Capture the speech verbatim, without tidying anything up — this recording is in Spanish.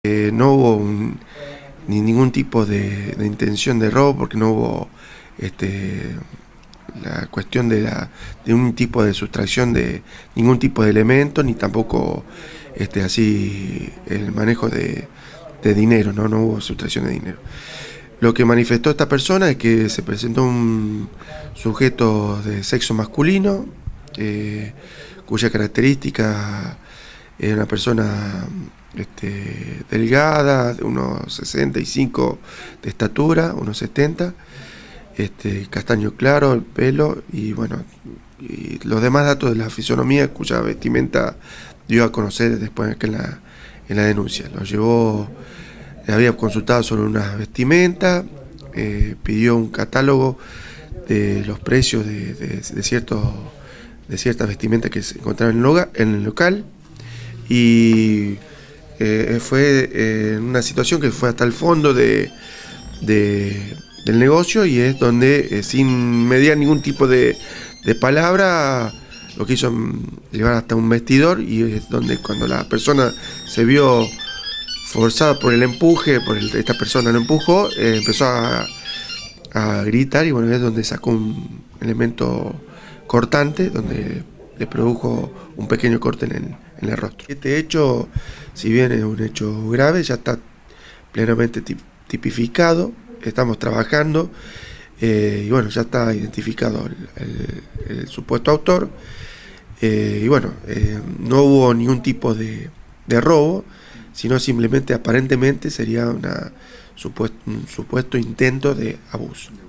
Eh, no hubo un, ni ningún tipo de, de intención de robo, porque no hubo este, la cuestión de, la, de un tipo de sustracción de ningún tipo de elemento, ni tampoco este, así el manejo de, de dinero, ¿no? No hubo sustracción de dinero. Lo que manifestó esta persona es que se presentó un sujeto de sexo masculino, eh, cuya característica es una persona este, delgada, de unos sesenta y cinco de estatura, unos setenta, este, castaño claro el pelo, y bueno, y los demás datos de la fisonomía, cuya vestimenta dio a conocer después en la, en la denuncia. Lo llevó, le había consultado sobre unas vestimentas, eh, pidió un catálogo de los precios de, de, de, ciertos, de ciertas vestimentas que se encontraban en el, hogar, en el local, y eh, fue eh, una situación que fue hasta el fondo de, de, del negocio, y es donde eh, sin mediar ningún tipo de, de palabra lo que hizo llevar hasta un vestidor, y es donde cuando la persona se vio forzada por el empuje, por el, esta persona lo empujó, eh, empezó a, a gritar, y bueno, es donde sacó un elemento cortante, donde le produjo un pequeño corte en el, en el rostro. Este hecho, si bien es un hecho grave, ya está plenamente tipificado, estamos trabajando, eh, y bueno, ya está identificado el, el, el supuesto autor, eh, y bueno, eh, no hubo ningún tipo de, de robo, sino simplemente aparentemente sería una, supuesto, un supuesto intento de abuso.